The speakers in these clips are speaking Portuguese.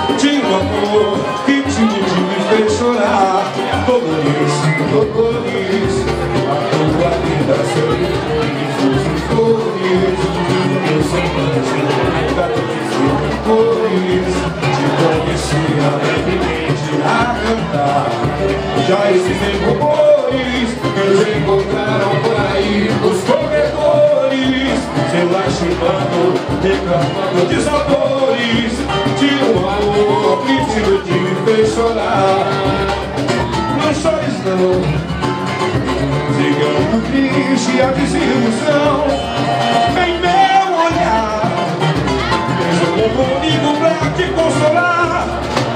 Tinha um amor que te iludiu e fez chorar. Dolores, dolores, a tua vida sempre foi flores. Meu semblante nunca disse cores. Te conheci alegremente a cantar. Já existem rumores que nos encontraram por aí nos corredores, se lastimando, reclamando de sabores. De um amor que te iludiu e fez chorar. Não chores não, cigano triste a desilusão em meu olhar. Tens um comigo pra te consolar.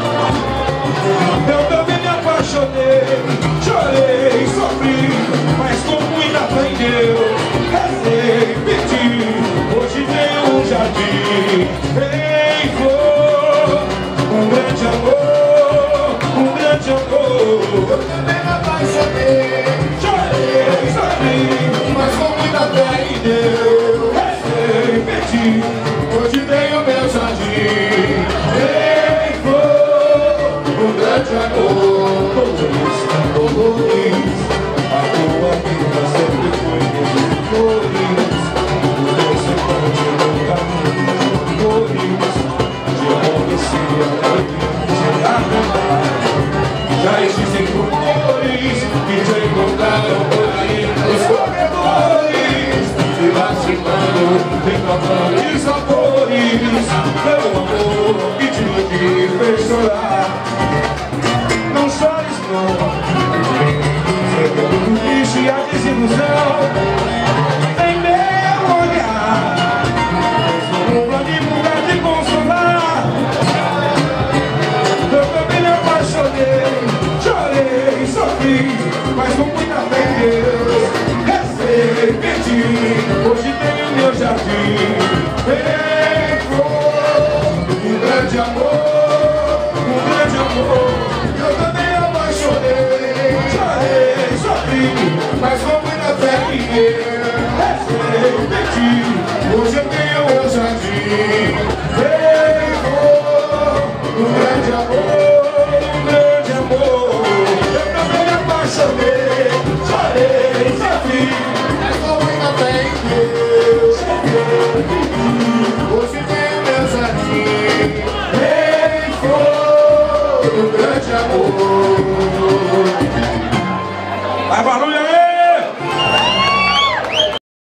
Eu também me apaixonei, chorei, sofri, mas com muita fé em Deus rezei, pedi. Hoje tem um jardim em flor, um grande amor, um grande amor. Eu também me apaixonei, chorei, sofri, mas com muita fé em Deus rezei, pedi. Hoje tem o meu jardim em flor, um grande amor. Dolores, a tua vida sempre foi de flores. O teu semblante nunca me flores. De acontecer alegremente a cantar. Já existem rumores que te encontraram por aí nos corredores, se lastimando, reclamando de sabores. Meu amor que te iludiu e fez chorar. Não chores não, cegando o triste e a desilusão em meu olhar. Um plano pra te consolar. Eu também me apaixonei, chorei, sofri, mas com muita fé em Deus rezei, pedi. Hoje tenho meu jardim em flor, um grande amor, um grande amor. Eu também me apaixonei, chorei, sofri, mas com muita fé em Deus rezei, pedi. Hoje